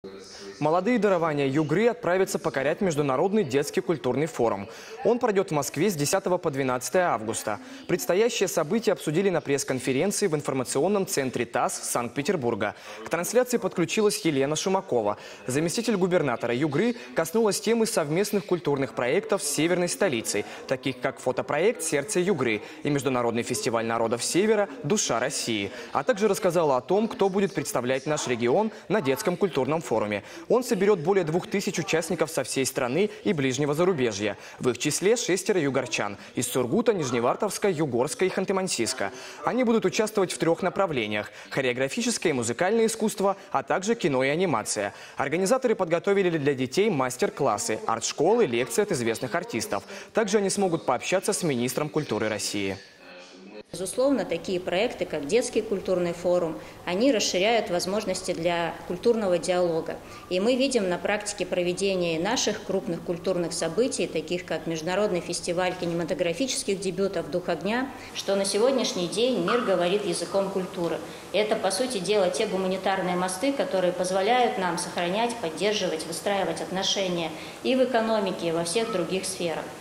Молодые дарования Югры отправятся покорять Международный детский культурный форум. Он пройдет в Москве с 10 по 12 августа. Предстоящее событие обсудили на пресс-конференции в информационном центре ТАСС Санкт-Петербурга. К трансляции подключилась Елена Шумакова. Заместитель губернатора Югры коснулась темы совместных культурных проектов с северной столицей, таких как фотопроект «Сердце Югры» и Международный фестиваль народов Севера «Душа России», а также рассказала о том, кто будет представлять наш регион на детском культурном форуме. Он соберет более 2000 участников со всей страны и ближнего зарубежья. В их числе 6 югорчан из Сургута, Нижневартовска, Югорска и Ханты-Мансийска. Они будут участвовать в 3 направлениях – хореографическое и музыкальное искусство, а также кино и анимация. Организаторы подготовили для детей мастер-классы, арт-школы, лекции от известных артистов. Также они смогут пообщаться с министром культуры России. Безусловно, такие проекты, как детский культурный форум, они расширяют возможности для культурного диалога. И мы видим на практике проведения наших крупных культурных событий, таких как Международный фестиваль кинематографических дебютов «Дух огня», что на сегодняшний день мир говорит языком культуры. И это, по сути дела, те гуманитарные мосты, которые позволяют нам сохранять, поддерживать, выстраивать отношения и в экономике, и во всех других сферах.